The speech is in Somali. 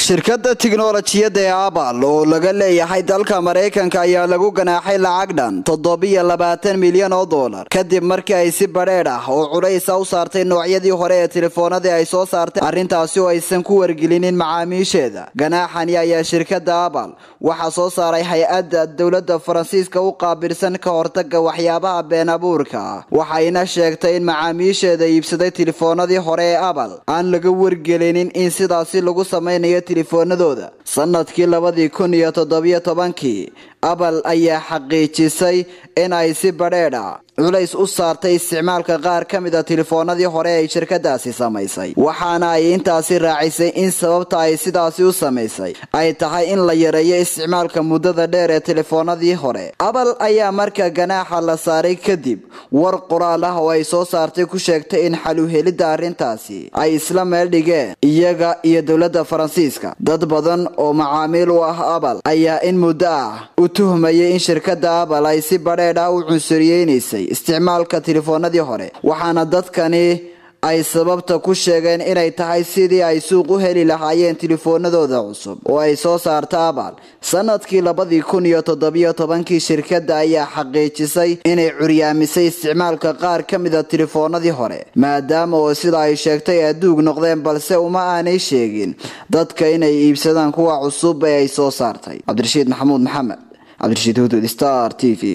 shirkadda tiknoolajiyadda ee Apple oo laga leeyahay dalka Mareykanka ayaa lagu ganaaxay lacag dhan $720 milyan kadib markii ay si badheedh ah oo culays u saartay noocyadii hore ee telefoonada ay soo saartay arrintaasi oo aysan ku wargelinin macaamiisheeda. Ganaaxani ayaa shirkadda Apple waxa soo saaray hay'adda dawladda Faransiiska u qaabilsan ka hortagga waxyaabaha been abuurka ah, waxayna sheegtay in macaamiisheeda iibsaday telefoonadii hore ee Apple aan laga wargelinin in sidaasi lagu sameeyo telefoonadooda. Sanadkii 2017 Apple ayaa xaqiijisay in ay si badheedh ah culays u saartay isticmaalka qaar ka mid ah telefoonadii hore ee shirkadaasi samaysay, waxaana ay intaasi raacisay in sababta ay sidaasi u samaysay ay tahay in la yareeyo isticmaalka muddada dheer ee telefoonadii hore. Apple ayaa marka ganaaxa la saaray kadib war qoraal ah oo ay soo saartay ku sheegtay in xal u helidda arrintaasi ay isla meel dhigeen iyaga iyo dawladda Faransiiska. Dad badan oo macaamiil u ah Apple ayaa in muddo ah u tuhmayay in shirkadda Apple ay si badheedh ah u cunsuriyeysay isticmaalka telefoonadii hore, waxaana dadkani ay sababta ku sheegeen inay tahay sidii ay suuq u heli lahaayeen telefoonadooda cusub oo ay soo saartay Apple. Sanadkii 2017 shirkadda ayaa xaqiijisay inay curyaamisay isticmaalka qaar ka mid ah telefoonadii hore, maadaama oo sida ay sheegtay aduug noqdeen, balse uma aanay sheegin dadka inay iibsadaan kuwa cusub ee ay soo saartay. Cabdirashiid Maxamuud Maxamed, Cabdirashiid Hudud, Star TV.